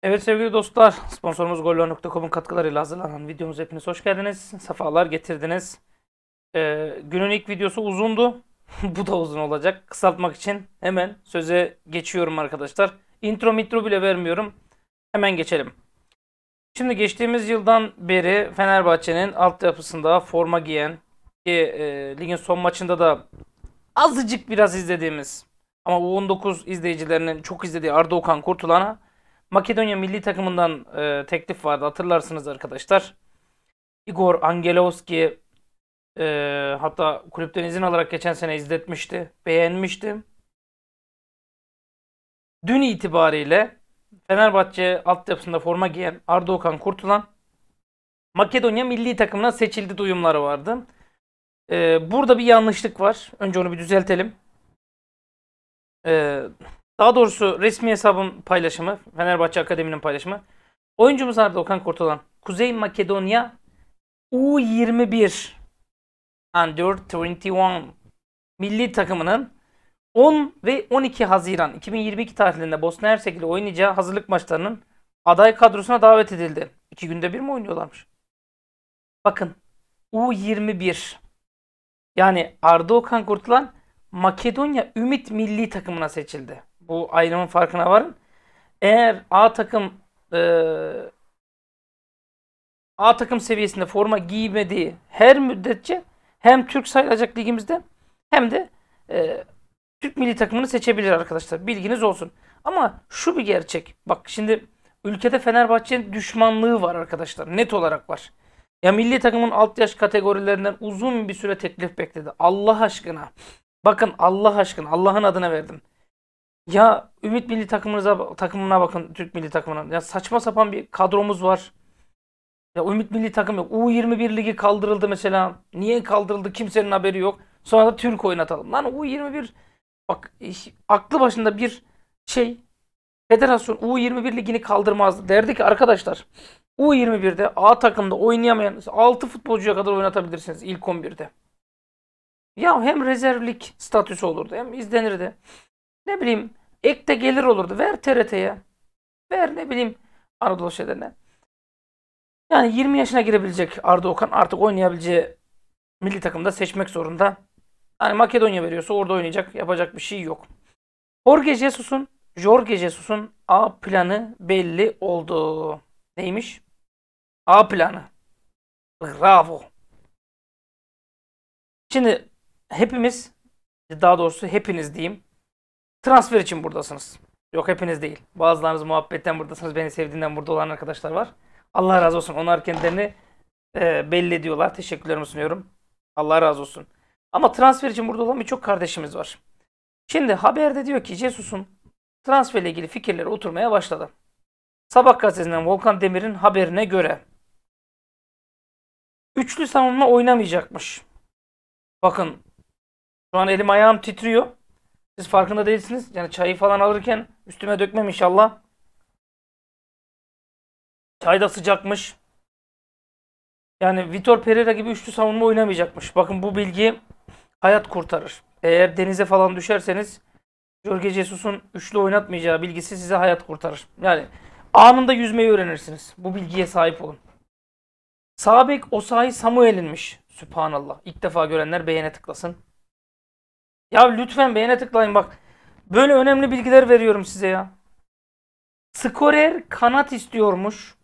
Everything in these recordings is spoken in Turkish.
Evet sevgili dostlar, sponsorumuz gollor.com'un katkılarıyla hazırlanan videomuza hepiniz hoş geldiniz. Sefalar getirdiniz. Günün ilk videosu uzundu. Bu da uzun olacak. Kısaltmak için hemen söze geçiyorum arkadaşlar. Intro bile vermiyorum. Hemen geçelim. Şimdi geçtiğimiz yıldan beri Fenerbahçe'nin altyapısında forma giyen ki ligin son maçında da azıcık biraz izlediğimiz ama U19 izleyicilerinin çok izlediği Arda Okan Kurtulan'a Makedonya milli takımından teklif vardı, hatırlarsınız arkadaşlar. Igor Angelovski hatta kulüpten izin alarak geçen sene izletmişti. Beğenmiştim. Dün itibariyle Fenerbahçe altyapısında forma giyen Arda Okan Kurtulan Makedonya milli takımına seçildi duyumları vardı. Burada bir yanlışlık var. Önce onu bir düzeltelim. Ee, Daha doğrusu resmi hesabın paylaşımı, Fenerbahçe Akademi'nin paylaşımı. Oyuncumuz Arda Okan Kurtulan, Kuzey Makedonya U21 Under 21 milli takımının 10 ve 12 Haziran 2022 tarihlerinde Bosna Hersek ile oynayacağı hazırlık maçlarının aday kadrosuna davet edildi. 2 günde bir mi oynuyorlarmış? Bakın, U21, yani Arda Okan Kurtulan Makedonya Ümit milli takımına seçildi. Bu ayrımın farkına varın. Eğer A takım seviyesinde forma giymediği her müddetçe hem Türk sayılacak ligimizde hem de e, Türk milli takımını seçebilir arkadaşlar. Bilginiz olsun. Ama şu bir gerçek. Bak şimdi, ülkede Fenerbahçe'nin düşmanlığı var arkadaşlar. Net olarak var. Ya milli takımın alt yaş kategorilerinden uzun bir süre teklif bekledi. Allah aşkına. Bakın, Allah aşkına, Allah'ın adına verdim. Ya Ümit milli takımına bakın, Türk milli takımına. Ya saçma sapan bir kadromuz var. Ya Ümit milli takım yok. U21 ligi kaldırıldı mesela. Niye kaldırıldı kimsenin haberi yok. Sonra da Türk oynatalım. Lan U21, bak, aklı başında bir şey federasyon U21 ligini kaldırmazdı. Derdi ki arkadaşlar, U21'de A takımda oynayamayan 6 futbolcuya kadar oynatabilirsiniz ilk 11'de. Ya hem rezervlik statüsü olurdu hem izlenirdi. Ne bileyim, ek de gelir olurdu. Ver TRT'ye. Ver, ne bileyim, Anadolu şeylerine. Yani 20 yaşına girebilecek Arda Okan artık oynayabileceği milli takımda seçmek zorunda. Hani Makedonya veriyorsa orada oynayacak. Yapacak bir şey yok. Jorge Jesus'un A planı belli oldu. Neymiş? A planı. Bravo. Şimdi hepimiz, daha doğrusu hepiniz diyeyim, transfer için buradasınız. Yok, hepiniz değil. Bazılarınız muhabbetten buradasınız. Beni sevdiğinden burada olan arkadaşlar var. Allah razı olsun. Onlar kendilerini belli ediyorlar. Teşekkürlerimi sunuyorum. Allah razı olsun. Ama transfer için burada olan birçok kardeşimiz var. Şimdi haberde diyor ki Jesus'un transferle ilgili fikirleri oturmaya başladı. Sabah gazetesinden Volkan Demir'in haberine göre üçlü savunma oynamayacakmış. Bakın, şu an elim ayağım titriyor. Siz farkında değilsiniz. Yani çayı falan alırken üstüme dökmem inşallah. Çay da sıcakmış. Yani Vitor Pereira gibi üçlü savunma oynamayacakmış. Bakın, bu bilgi hayat kurtarır. Eğer denize falan düşerseniz Jorge Jesus'un üçlü oynatmayacağı bilgisi size hayat kurtarır. Yani anında yüzmeyi öğrenirsiniz. Bu bilgiye sahip olun. Sağ bek Osayi Samuel'inmiş. Sübhanallah. İlk defa görenler beğene tıklasın. Ya lütfen beğene tıklayın bak. Böyle önemli bilgiler veriyorum size ya. Skorer kanat istiyormuş.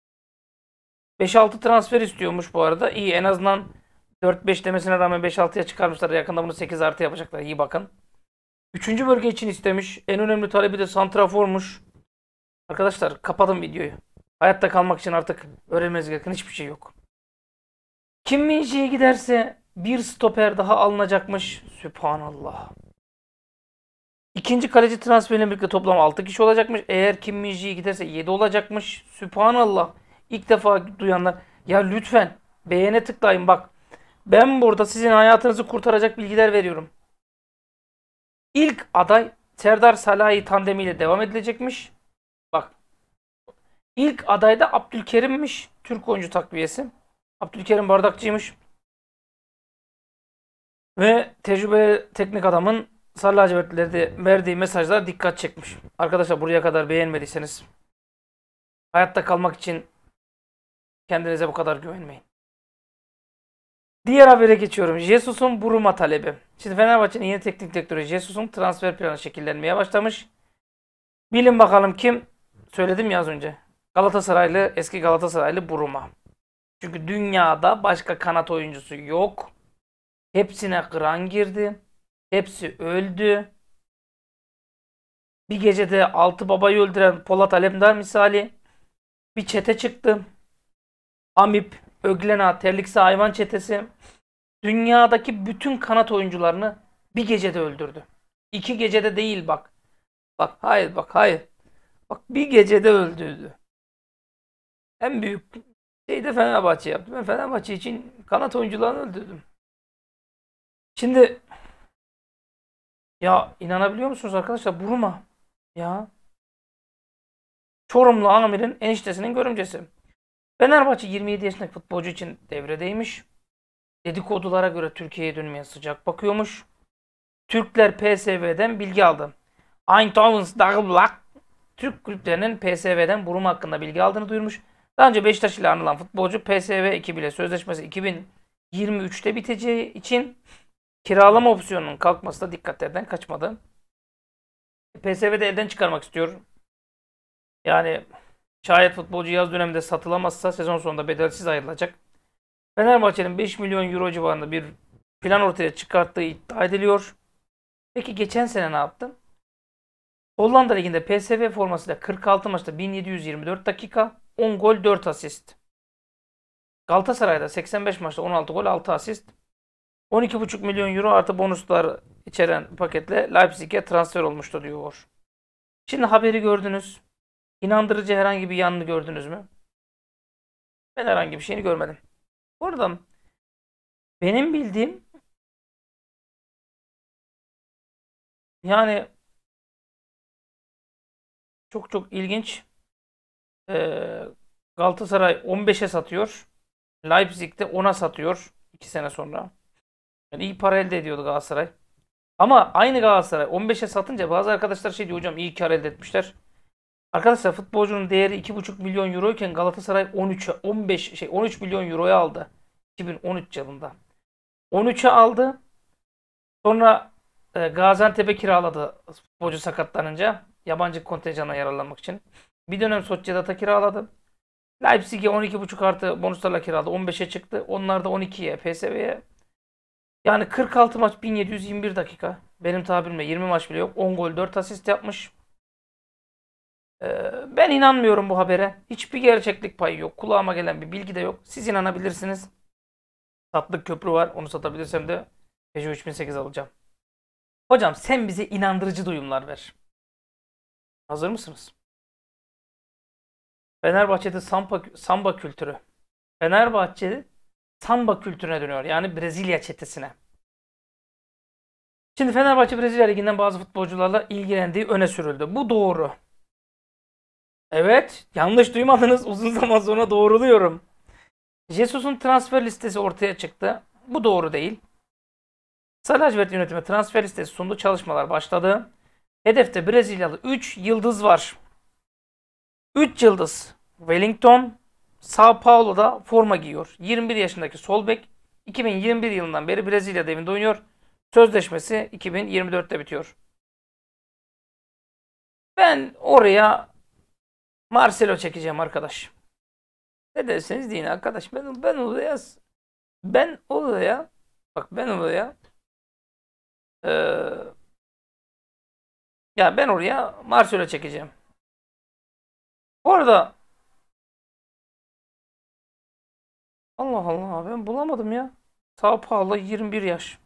5-6 transfer istiyormuş bu arada. İyi, en azından 4-5 demesine rağmen 5-6'ya çıkarmışlar. Yakında bunu 8 artı yapacaklar. İyi bakın. Üçüncü bölge için istemiş. En önemli talebi de santraformuş. Arkadaşlar, kapadım videoyu. Hayatta kalmak için artık öğrenmeniz gereken hiçbir şey yok. Kim Min-jae'ye giderse bir stoper daha alınacakmış. Sübhanallah. İkinci kaleci transferiyle birlikte toplam 6 kişi olacakmış. Eğer Kim Min-jae giderse 7 olacakmış. Sübhanallah. İlk defa duyanlar. Ya lütfen beğene tıklayın bak. Ben burada sizin hayatınızı kurtaracak bilgiler veriyorum. İlk aday Serdar Salahi tandemiyle devam edilecekmiş. Bak, ilk aday da Abdülkerim'miş. Türk oyuncu takviyesi. Abdülkerim bardakçıymış. Ve tecrübeli teknik adamın Sarı lacivertlilerde verdiği mesajlar dikkat çekmiş. Arkadaşlar, buraya kadar beğenmediyseniz Hayatta kalmak için kendinize bu kadar güvenmeyin. Diğer habere geçiyorum. Jesus'un Buruma talebi. Şimdi Fenerbahçe'nin yeni teknik direktörü Jesus'un transfer planı şekillenmeye başlamış. Bilin bakalım kim? Söyledim ya az önce. Galatasaraylı, eski Galatasaraylı Buruma. Çünkü dünyada başka kanat oyuncusu yok. Hepsine kıran girdi. Hepsi öldü. Bir gecede 6 babayı öldüren Polat Alemdar misali bir çete çıktı. Amip, Öglena, Terliksi hayvan çetesi dünyadaki bütün kanat oyuncularını bir gecede öldürdü. 2 gecede değil bak. Bak hayır bak hayır. Bak bir gecede öldürdü. En büyük şeyi de Fenerbahçe yaptı. Ben Fenerbahçe için kanat oyuncularını öldürdüm. Şimdi ya inanabiliyor musunuz arkadaşlar? Buruma. Ya. Çorumlu Amir'in eniştesinin görümcesi. Fenerbahçe 27 yaşındaki futbolcu için devredeymiş. Dedikodulara göre Türkiye'ye dönmeye sıcak bakıyormuş. Türkler PSV'den bilgi aldı. Eindhoven Dagblak Türk kulüplerinin PSV'den Buruma hakkında bilgi aldığını duyurmuş. Daha önce Beşiktaş ile anılan futbolcu PSV ekibiyle sözleşmesi 2023'te biteceği için kiralama opsiyonunun kalkması da dikkatlerden kaçmadı. PSV'de elden çıkarmak istiyor. Yani şayet futbolcu yaz döneminde satılamazsa sezon sonunda bedelsiz ayrılacak. Fenerbahçe'nin 5 milyon euro civarında bir plan ortaya çıkarttığı iddia ediliyor. Peki geçen sene ne yaptı? Hollanda Ligi'nde PSV formasıyla 46 maçta 1724 dakika, 10 gol 4 asist. Galatasaray'da 85 maçta 16 gol 6 asist. 12,5 milyon euro artı bonuslar içeren paketle Leipzig'e transfer olmuştu diyor. Şimdi haberi gördünüz. İnandırıcı herhangi bir yanını gördünüz mü? Ben herhangi bir şeyini görmedim. Bu arada benim bildiğim yani çok çok ilginç. Galatasaray 15'e satıyor. Leipzig'te 10'a satıyor 2 sene sonra. Yani iyi para elde ediyordu Galatasaray. Ama aynı Galatasaray 15'e satınca bazı arkadaşlar şey diyor hocam iyi kar elde etmişler. Arkadaşlar futbolcunun değeri 2,5 milyon euro iken Galatasaray 13 milyon euroya aldı. 2013 yılında. 13'e aldı. Sonra Gaziantep'e kiraladı futbolcu sakatlanınca. Yabancı kontenjanına yararlanmak için. Bir dönem Sociedad'a kiraladı. Leipzig'e 12,5 artı bonuslarla kiraladı. 15'e çıktı. Onlar da 12'ye PSV'ye. Yani 46 maç 1721 dakika. Benim tabirimle 20 maç bile yok. 10 gol 4 asist yapmış. Ben inanmıyorum bu habere. Hiçbir gerçeklik payı yok. Kulağıma gelen bir bilgi de yok. Siz inanabilirsiniz. Tatlık köprü var. Onu satabilirsem de Peugeot 3008 alacağım. Hocam sen bize inandırıcı duyumlar ver. Hazır mısınız? Fenerbahçe'de samba kültürü. Fenerbahçe samba kültürüne dönüyor. Yani Brezilya çetesine. Şimdi Fenerbahçe Brezilya Ligi'nden bazı futbolcularla ilgilendiği öne sürüldü. Bu doğru. Evet, yanlış duymadınız. Uzun zaman sonra doğruluyorum. Jesus'un transfer listesi ortaya çıktı. Bu doğru değil. Sarı lacivert yönetimi transfer listesi sundu. Çalışmalar başladı. Hedefte Brezilyalı 3 yıldız var. 3 yıldız. Wellington, Sao Paulo'da forma giyiyor. 21 yaşındaki sol bek 2021 yılından beri Brezilya'da evinde oynuyor. Sözleşmesi 2024'te bitiyor. Ben oraya Marcelo çekeceğim arkadaş. Ne derseniz deyin arkadaş. Ben oraya bak ben oraya eee, ya ben oraya Marcelo çekeceğim. Bu arada Allah Allah ben bulamadım ya. Sao Paulo 21 yaş.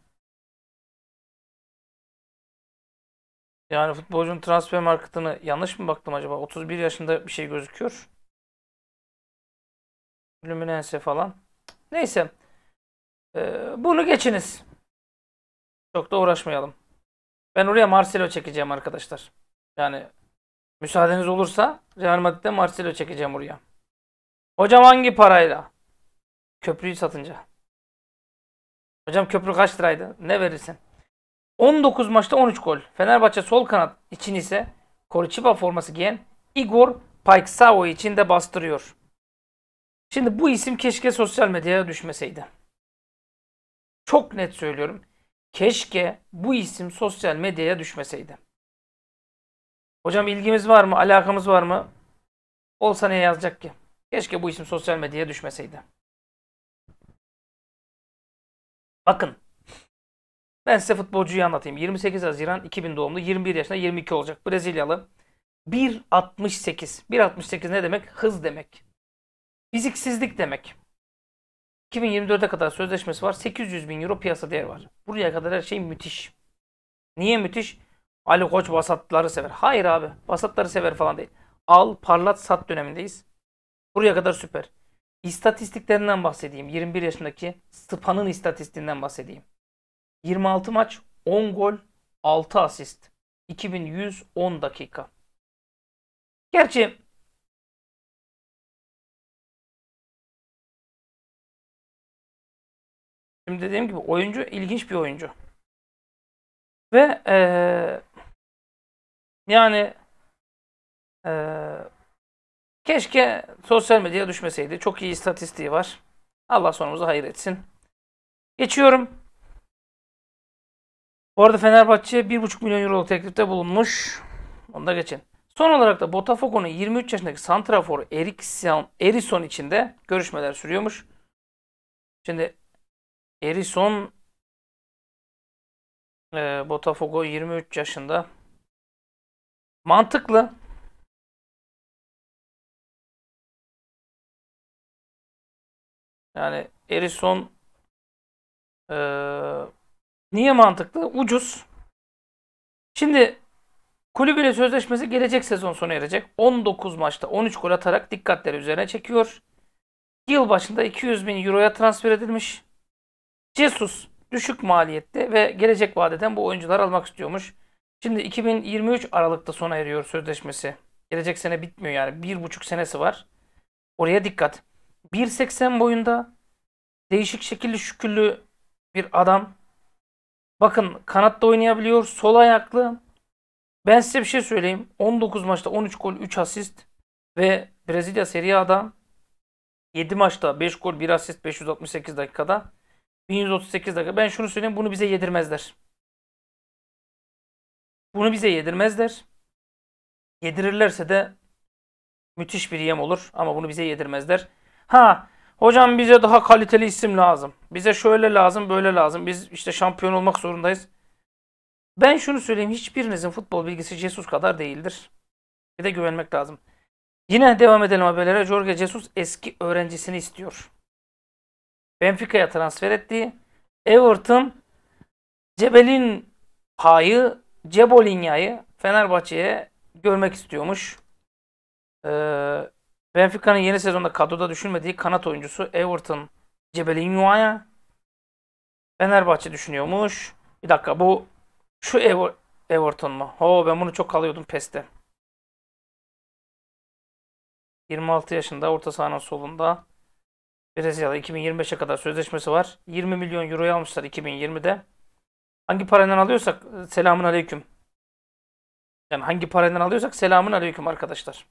Yani futbolcunun transfer marketine yanlış mı baktım acaba? 31 yaşında bir şey gözüküyor. Fluminense falan. Neyse. Bunu geçiniz. Çok da uğraşmayalım. Ben oraya Marcelo çekeceğim arkadaşlar. Yani müsaadeniz olursa Real Madrid'de Marcelo çekeceğim oraya. Hocam hangi parayla? Köprüyü satınca. Hocam köprü kaç liraydı? Ne verirsin? 19 maçta 13 gol. Fenerbahçe sol kanat için ise Coritiba forması giyen Igor Payksao için de bastırıyor. Şimdi bu isim keşke sosyal medyaya düşmeseydi. Çok net söylüyorum. Keşke bu isim sosyal medyaya düşmeseydi. Hocam ilgimiz var mı? Alakamız var mı? Olsa ne yazacak ki? Keşke bu isim sosyal medyaya düşmeseydi. Bakın. Ben size futbolcuyu anlatayım. 28 Haziran 2000 doğumlu. 21 yaşında 22 olacak. Brezilyalı. 1.68. 1.68 ne demek? Hız demek. Fiziksizlik demek. 2024'e kadar sözleşmesi var. 800 bin euro piyasa değeri var. Buraya kadar her şey müthiş. Niye müthiş? Ali Koç vasatları sever. Hayır abi. Vasatları sever falan değil. Al, parlat, sat dönemindeyiz. Buraya kadar süper. İstatistiklerinden bahsedeyim. 21 yaşındaki Spa'nın istatistiğinden bahsedeyim. 26 maç, 10 gol, 6 asist. 2110 dakika. Gerçi şimdi dediğim gibi oyuncu ilginç bir oyuncu. Ve yani keşke sosyal medyaya düşmeseydi. Çok iyi istatistiği var. Allah sonumuzu hayır etsin. Geçiyorum. Bu arada Fenerbahçe 1,5 milyon euro teklifte bulunmuş. Onu da geçin. Son olarak da Botafogo'nun 23 yaşındaki santrafor Erisson için de görüşmeler sürüyormuş. Şimdi Erisson Botafogo 23 yaşında. Mantıklı. Yani Erisson niye mantıklı? Ucuz. Şimdi kulübüyle sözleşmesi gelecek sezon sona erecek. 19 maçta 13 gol atarak dikkatleri üzerine çekiyor. Yıl başında 200 bin euroya transfer edilmiş. Jesus düşük maliyette ve gelecek vadeden bu oyuncuları almak istiyormuş. Şimdi 2023 Aralık'ta sona eriyor sözleşmesi. Gelecek sene bitmiyor yani. 1,5 senesi var. Oraya dikkat. 1.80 boyunda değişik şekilli şüküllü bir adam. Bakın kanatta oynayabiliyor. Sol ayaklı. Ben size bir şey söyleyeyim. 19 maçta 13 gol 3 asist ve Brezilya Serie A'da 7 maçta 5 gol 1 asist 568 dakikada 1138 dakika. Ben şunu söyleyeyim, bunu bize yedirmezler. Bunu bize yedirmezler. Yedirirlerse de müthiş bir yem olur ama bunu bize yedirmezler. Ha, hocam bize daha kaliteli isim lazım. Bize şöyle lazım, böyle lazım. Biz işte şampiyon olmak zorundayız. Ben şunu söyleyeyim, hiçbirinizin futbol bilgisi Jesus kadar değildir. Bir de güvenmek lazım. Yine devam edelim haberlere. Jorge Jesus eski öğrencisini istiyor. Benfica'ya transfer ettiği Everton Cebelin Payı Cebolinya'yı Fenerbahçe'ye görmek istiyormuş. Benfica'nın yeni sezonda kadroda düşünmediği kanat oyuncusu Everton Cebelinya'ya Fenerbahçe düşünüyormuş. Bir dakika, bu şu Everton mu? Ben bunu çok alıyordum PES'te. 26 yaşında, orta sahanın solunda. Brezilya'da 2025'e kadar sözleşmesi var. 20 milyon euroya almışlar 2020'de. Hangi parayla alıyorsak selamun aleyküm. Yani hangi parayla alıyorsak selamun aleyküm arkadaşlar.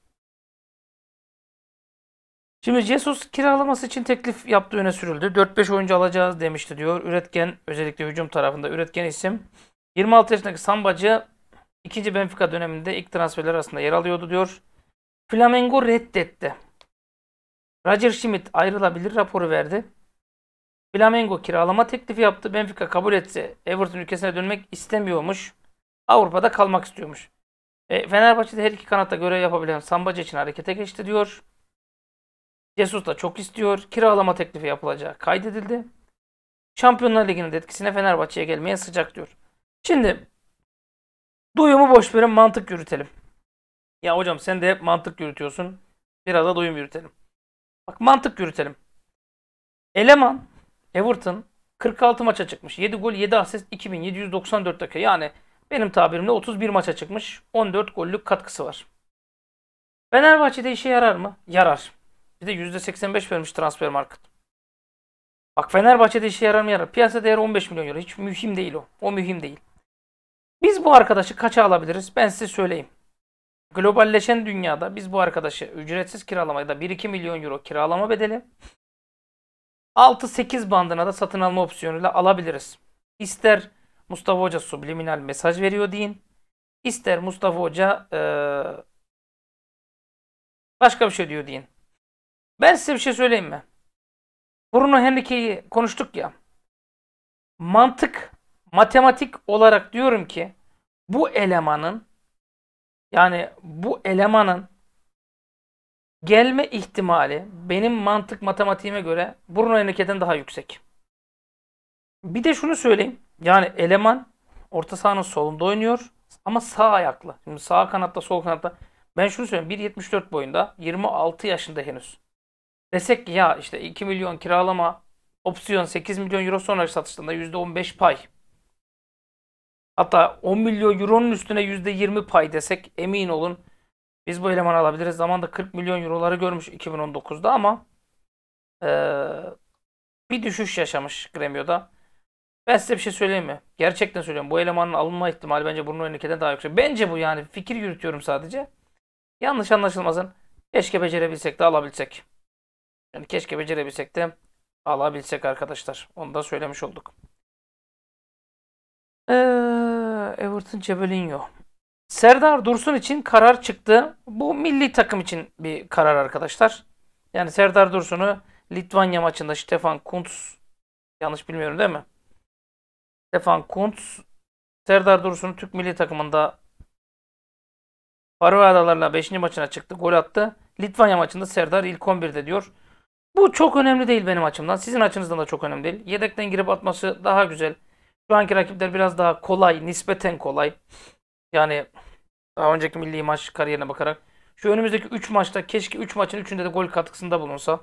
Şimdi Jesus kiralaması için teklif yaptığı öne sürüldü. 4-5 oyuncu alacağız demişti diyor. Üretken, özellikle hücum tarafında üretken isim. 26 yaşındaki Sambacı 2. Benfica döneminde ilk transferler arasında yer alıyordu diyor. Flamengo reddetti. Roger Schmidt ayrılabilir raporu verdi. Flamengo kiralama teklifi yaptı. Benfica kabul etse Everton ülkesine dönmek istemiyormuş. Avrupa'da kalmak istiyormuş. Fenerbahçe'de her iki kanatta görev yapabilen Sambacı için harekete geçti diyor. Jesus da çok istiyor. Kiralama teklifi yapılacağı kaydedildi. Şampiyonlar Ligi'nin de etkisine Fenerbahçe'ye gelmeye sıcak diyor. Şimdi duyumu boş verin, mantık yürütelim. Ya hocam sen de hep mantık yürütüyorsun. Biraz da duyum yürütelim. Bak, mantık yürütelim. Eleman Everton 46 maça çıkmış. 7 gol 7 asist 2794 dakika. Yani benim tabirimle 31 maça çıkmış. 14 gollük katkısı var. Fenerbahçe'de işe yarar mı? Yarar. Bir de %85 vermiş transfer market. Bak, Fenerbahçe'de işe yarar mı? Yarar. Piyasa değeri 15 milyon euro. Hiç mühim değil o. O mühim değil. Biz bu arkadaşı kaça alabiliriz? Ben size söyleyeyim. globalleşen dünyada biz bu arkadaşı ücretsiz kiralamaya da 1-2 milyon euro kiralama bedeli 6-8 bandına da satın alma opsiyonuyla alabiliriz. İster Mustafa Hoca subliminal mesaj veriyor deyin. İster Mustafa Hoca başka bir şey diyor deyin. Ben size bir şey söyleyeyim mi? Bruno Henrique'yi konuştuk ya. Mantık, matematik olarak diyorum ki bu elemanın gelme ihtimali benim mantık matematiğime göre Bruno Henrique'den daha yüksek. Bir de şunu söyleyeyim. Yani eleman orta sahanın solunda oynuyor ama sağ ayaklı. Şimdi sağ kanatta, sol kanatta. Ben şunu söyleyeyim. 1.74 boyunda, 26 yaşında henüz. Desek ki ya işte 2 milyon kiralama opsiyon, 8 milyon euro sonraki satışlarında %15 pay. Hatta 10 milyon euronun üstüne %20 pay desek emin olun biz bu elemanı alabiliriz. Zamanında 40 milyon euroları görmüş 2019'da ama bir düşüş yaşamış Gremio'da. Ben size bir şey söyleyeyim mi? Gerçekten söylüyorum. Bu elemanın alınma ihtimali bence Bruno Henrique'den daha yüksek. Bence bu yani. Fikir yürütüyorum sadece. Yanlış anlaşılmasın. Keşke becerebilsek de alabilsek. Yani keşke becerebilsek de alabilsek arkadaşlar. Onu da söylemiş olduk. Everton Cebelinho. Serdar Dursun için karar çıktı. Bu milli takım için bir karar arkadaşlar. Yani Serdar Dursun'u Litvanya maçında Stefan Kuntz, yanlış bilmiyorum değil mi? Stefan Kuntz Serdar Dursun'u Türk milli takımında Faroe Adaları'na 5. maçına çıktı. Gol attı. Litvanya maçında Serdar ilk 11'de diyor. Bu çok önemli değil benim açımdan. Sizin açınızdan da çok önemli değil. Yedekten girip atması daha güzel. Şu anki rakipler biraz daha kolay. Nispeten kolay. Yani daha önceki milli maç kariyerine bakarak. Şu önümüzdeki 3 maçta keşke 3 maçın 3'ünde de gol katkısında bulunsa.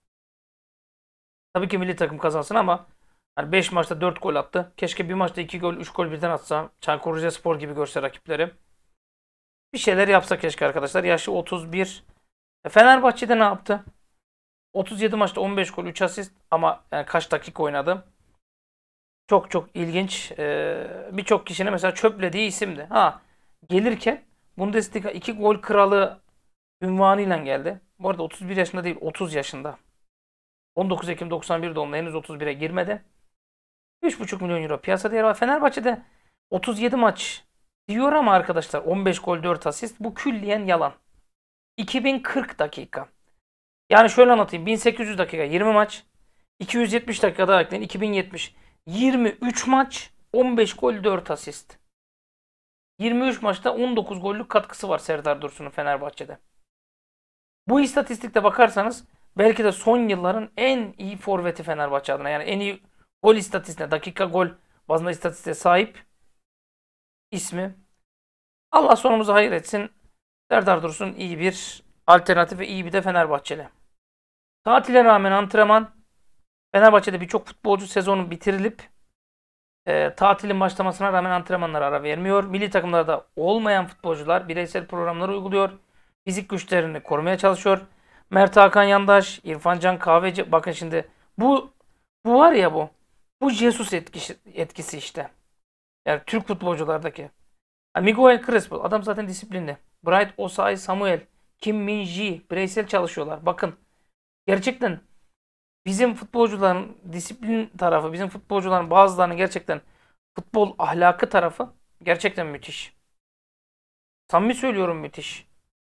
Tabii ki milli takım kazansın ama hani 5 maçta 4 gol attı. Keşke bir maçta 2 gol 3 gol birden atsa. Çaykur Rizespor gibi görse rakipleri. Bir şeyler yapsa keşke arkadaşlar. Yaşı 31. Fenerbahçe'de ne yaptı? 37 maçta 15 gol 3 asist ama yani kaç dakika oynadı? Çok çok ilginç. Birçok kişinin mesela çöplediği isimdi. Ha, gelirken Bundesliga 2 gol kralı ünvanıyla geldi. Bu arada 31 yaşında değil, 30 yaşında. 19 Ekim 91 doğumlu, henüz 31'e girmedi. 3,5 milyon euro piyasa değeri var. Fenerbahçe'de 37 maç diyor ama arkadaşlar 15 gol 4 asist. Bu külliyen yalan. 2040 dakika. Yani şöyle anlatayım. 1800 dakika 20 maç. 270 dakika daha ekleyin. 2070. 23 maç. 15 gol 4 asist. 23 maçta 19 gollük katkısı var Serdar Dursun'un Fenerbahçe'de. Bu istatistikte bakarsanız belki de son yılların en iyi forveti Fenerbahçe adına. Yani en iyi gol istatistiğine, dakika gol bazında istatistiğe sahip ismi. Allah sonumuzu hayır etsin. Serdar Dursun iyi bir alternatif ve iyi bir de Fenerbahçeli. Tatile rağmen antrenman. Fenerbahçe'de birçok futbolcu sezonu bitirilip tatilin başlamasına rağmen antrenmanlara ara vermiyor. Milli takımlarda olmayan futbolcular bireysel programlar uyguluyor. Fizik güçlerini korumaya çalışıyor. Mert Hakan Yandaş, İrfan Can Kahveci. Bakın şimdi bu var ya bu. Bu Jesus etkisi işte. Yani Türk futbolculardaki. Miguel Crespo. Adam zaten disiplinli. Bright Osay Samuel. Kim Min-ji. Bireysel çalışıyorlar. Bakın. Gerçekten bizim futbolcuların disiplin tarafı, bizim futbolcuların bazılarının gerçekten futbol ahlakı tarafı gerçekten müthiş. Samimi söylüyorum, müthiş.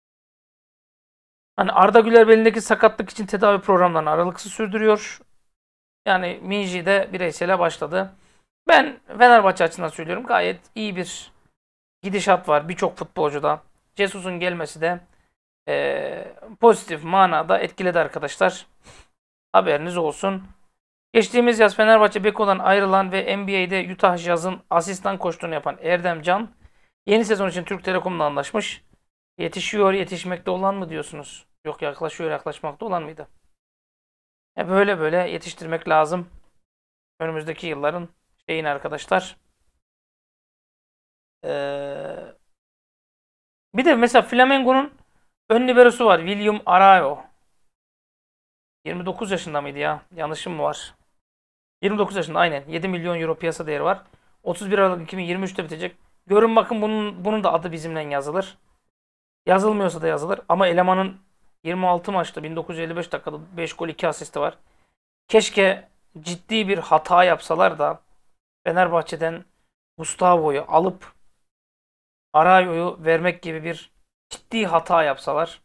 Hani Arda Güler belindeki sakatlık için tedavi programlarını aralıksız sürdürüyor. Yani Minji de bireysele başladı. Ben Fenerbahçe açısından söylüyorum. Gayet iyi bir gidişat var birçok futbolcuda. Jesus'un gelmesi de pozitif manada etkiledi arkadaşlar. Haberiniz olsun. Geçtiğimiz yaz Fenerbahçe Beko'dan ayrılan ve NBA'de Utah Jazz'ın asistan koçluğunu yapan Erdem Can yeni sezon için Türk Telekom'la anlaşmış. Yetişiyor, yetişmekte olan mı diyorsunuz? Yok, yaklaşıyor, yaklaşmakta olan mıydı? Böyle böyle yetiştirmek lazım. Önümüzdeki yılların şeyin arkadaşlar. Bir de mesela Flamengo'nun ön liberosu var. William Araujo. 29 yaşında mıydı ya? Yanlışım mı var? 29 yaşında aynen. 7 milyon euro piyasa değeri var. 31 Aralık 2023'te bitecek. Görün bakın bunun da adı bizimle yazılır. Yazılmıyorsa da yazılır. Ama elemanın 26 maçta 1955 dakikada 5 gol 2 asisti var. Keşke ciddi bir hata yapsalar da Fenerbahçe'den Gustavo'yu alıp Arao'yu vermek gibi bir ciddi hata yapsalar.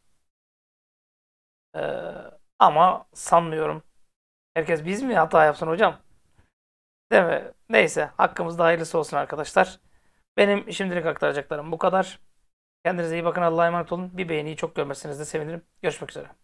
Ee, ama sanmıyorum. Herkes biz mi hata yapsın hocam? Değil mi? Neyse. Hakkımızda hayırlısı olsun arkadaşlar. Benim şimdilik aktaracaklarım bu kadar. Kendinize iyi bakın. Allah'a emanet olun. Bir beğeniyi çok görmezseniz de sevinirim. Görüşmek üzere.